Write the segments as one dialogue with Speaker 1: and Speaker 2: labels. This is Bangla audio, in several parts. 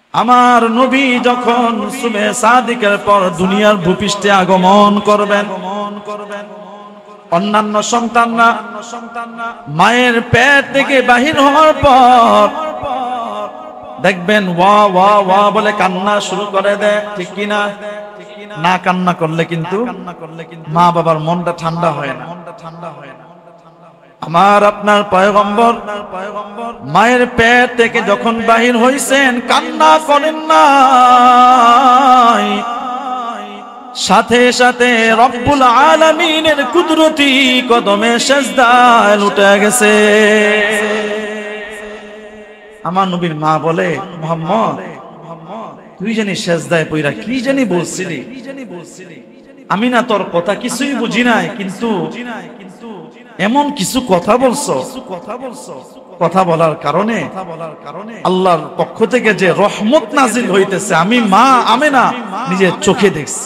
Speaker 1: আমার নবী যখন সুবে সাদিকের পর দুনিয়ার ভূপৃষ্ঠে আগমন করবেন, অন্যান্য সন্তানরা মায়ের পেট থেকে বাহির হওয়ার পর দেখবেন ওয়া ওয়া ওয়া বলে কান্না শুরু করে দেয়, ঠিক কিনা? না কান্না করলে কিন্তু মা বাবার মনটা ঠান্ডা হয় না। আমার আপনার পয়গম্বর মায়ের পেট থেকে যখন বাহির হইছেন কান্না করেন না, সাথে সাথে রব্বুল আলামিনের কুদরতি কদমে সেজদায় লুটে গেছে। আমার নবীর মা বলে, মুহাম্মদ তুই জানি সেজদায় পইরা কি জানি বলছিলি, আমি না তোর কথা কিছুই বুঝি নাই, কিন্তু এমন কিছু কথা বলছো, কথা বলার কারণে আল্লাহর পক্ষ থেকে যে রহমত নাজিল হইতেছে আমি মা আমেনা নিজের চোখে দেখছি।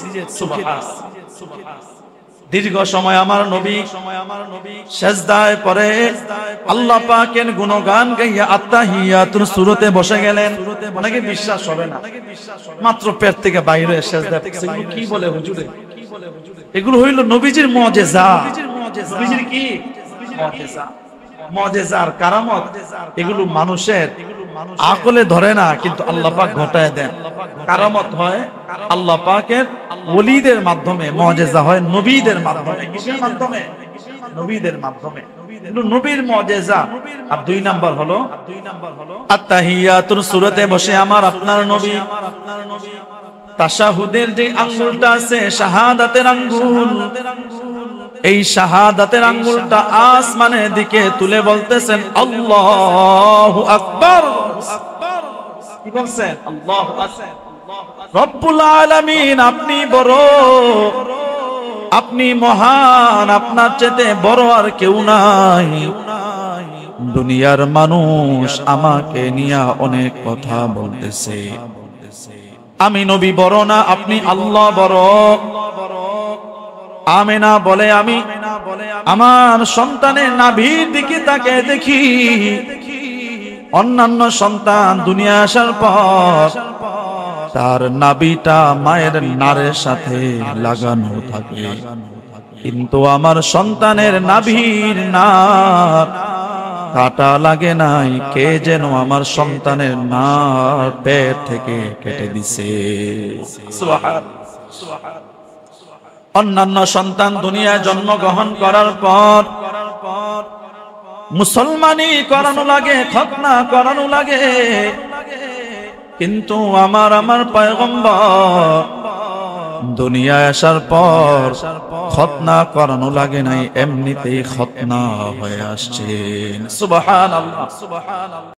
Speaker 1: দীর্ঘ সময় আমার নবী সেজদায় পড়ে আল্লাহ পাকের গুণগান গাইয়া আত্তাহিয়াতুর সূরাতে বসে গেলেন। অনেকে বিশ্বাস হবে না, মাত্র পেট থেকে বাইরে সেজদায় কি বলে হুজুরে? এগুলো হইল নবীজির মুজিজা। নবীজির কি মুজিজা, মুজিজার কারামত, এগুলো মানুষের আকলে ধরে না, কিন্তু আল্লাহ পাক ঘটায় দেন। কারামত হয় আল্লাহ পাকের ওলিদের মাধ্যমে, মুজিজা হয় নবীদের মাধ্যমে। কিসের মাধ্যমে? নবীদের মাধ্যমে। নবীর মুজিজা। আর দুই নাম্বার হলো আত্তাহিয়াতুর সূরাতে বসে আমার আপনার নবী তাশাহুদের যে আঙ্গুলটা আছে শাহাদাতের আঙ্গুল, এই শাহাদাতের আঙ্গুলটা আসমানের দিকে তুলে বলতেছেন আল্লাহু আকবার। কি বলছেন? আল্লাহু আকবার। রব্বুল আলামিন আপনি বড়, আপনি মহান, আপনার চেয়ে বড় আর কেউ নাই। দুনিয়ার মানুষ আমাকে নিয়ে অনেক কথা বলতেছে, আমি নবী বড় না, আপনি আল্লাহ বড়। আমেনা বলে আমি আমার সন্তানের নাভির দিকে তাকে দেখি, অন্যান্য সন্তান দুনিয়া আসার পর তার নাভিটা মায়ের নারের সাথে লাগানো থাকে, কিন্তু আমার সন্তানের নাভির নার কাটা লাগে নাই। কে যেন আমার সন্তানের নার পেট থেকে কেটে দিছে। অন্যান্য সন্তান দুনিয়ায় জন্মগ্রহণ করার পর মুসলমানি করানো লাগে, খতনা করানো লাগে, কিন্তু আমার পয়গম্বর দুনিয়ায় আসার পর খতনা করানো লাগে নাই, এমনিতেই খতনা হয়ে আসছেন। সুবহানাল্লাহ, সুবহানাল্লাহ।